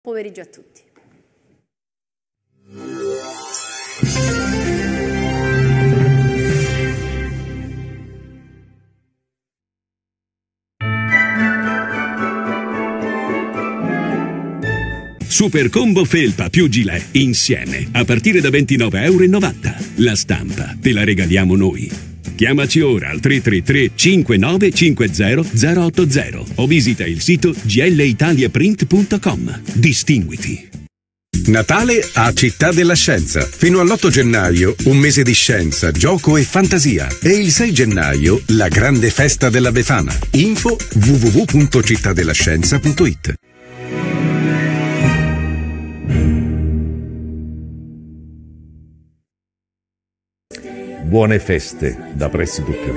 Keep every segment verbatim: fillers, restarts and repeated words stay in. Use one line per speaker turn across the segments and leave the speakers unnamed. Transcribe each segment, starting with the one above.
Pomeriggio a tutti.
Super combo felpa più gilet insieme a partire da ventinove e novanta euro. La stampa te la regaliamo noi. Chiamaci ora al tre tre tre cinque nove cinque zero zero otto zero o visita il sito g l italia print punto com. Distinguiti.
Natale a Città della Scienza. Fino all'otto gennaio, un mese di scienza, gioco e fantasia. E il sei gennaio, la grande festa della Befana. Info w w w punto città della scienza punto i t.
Buone feste da Prestito Più.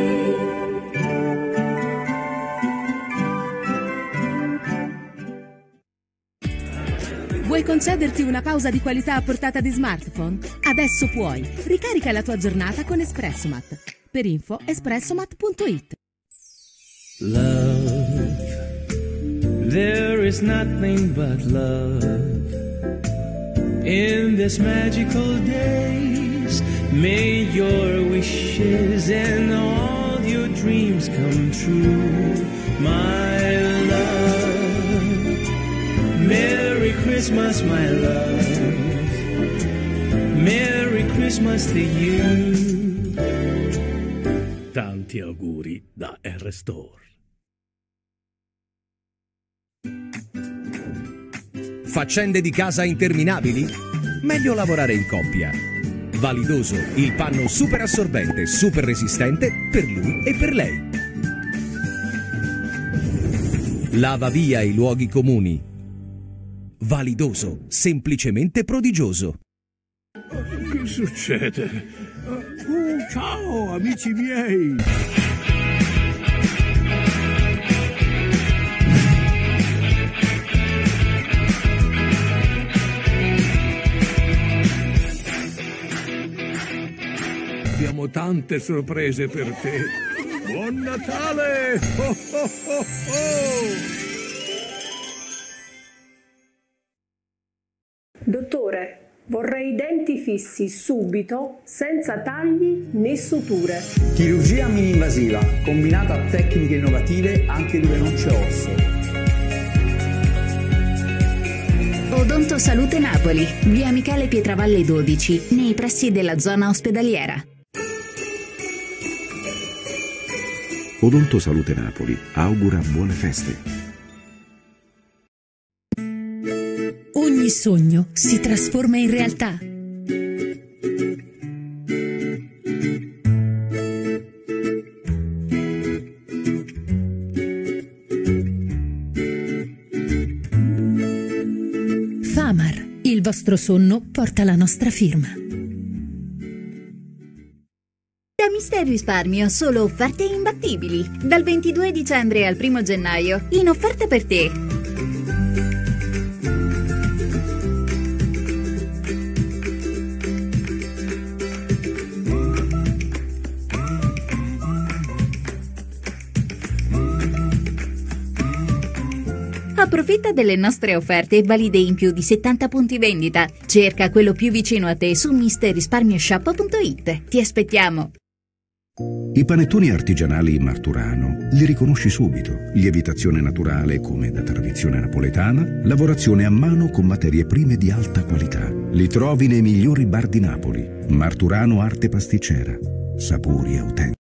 Vuoi concederti una pausa di qualità a portata di smartphone? Adesso puoi. Ricarica la tua giornata con Espressomat. Per info espressomat punto i t.
Love, there is nothing but love. In this magical days, may your wishes and all your dreams come true, my love. Merry Christmas, my love. Merry Christmas to you.
Tanti auguri da R-Store.
Faccende di casa interminabili? Meglio lavorare in coppia. Validoso, il panno super assorbente, super resistente per lui e per lei. Lava via i luoghi comuni. Validoso, semplicemente prodigioso.
Che succede? Oh, ciao, amici miei! Abbiamo tante sorprese per te. Buon Natale! Oh, oh, oh, oh.
Dottore, vorrei i denti fissi subito, senza tagli né suture.
Chirurgia mini-invasiva, combinata a tecniche innovative anche dove non c'è osso.
Odonto Salute Napoli, via Michele Pietravalle dodici, nei pressi della zona ospedaliera.
Odonto Salute Napoli augura buone feste.
Ogni sogno si trasforma in realtà. Famar, il vostro sonno porta la nostra firma.
Da Mister Risparmio solo offerte imbattibili. Dal ventidue dicembre al primo gennaio, in offerta per te. Approfitta delle nostre offerte valide in più di settanta punti vendita. Cerca quello più vicino a te su mister risparmio shop punto i t. Ti aspettiamo!
I panettoni artigianali Marturano li riconosci subito. Lievitazione naturale come da tradizione napoletana, lavorazione a mano con materie prime di alta qualità. Li trovi nei migliori bar di Napoli. Marturano Arte Pasticcera. Sapori autentici.